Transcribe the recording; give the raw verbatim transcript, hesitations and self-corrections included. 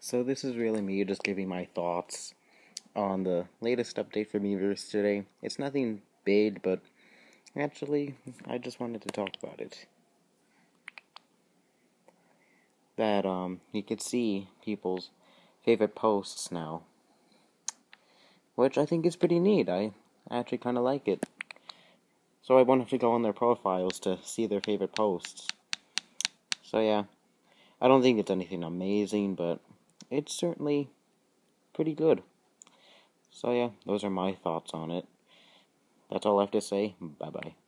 So this is really me just giving my thoughts on the latest update for Miiverse today. It's nothing big, but actually, I just wanted to talk about it. That, um, you could see people's favorite posts now. Which I think is pretty neat. I actually kind of like it. So I won't have to go on their profiles to see their favorite posts. So yeah, I don't think it's anything amazing, but it's certainly pretty good. So yeah, those are my thoughts on it. That's all I have to say. Bye-bye.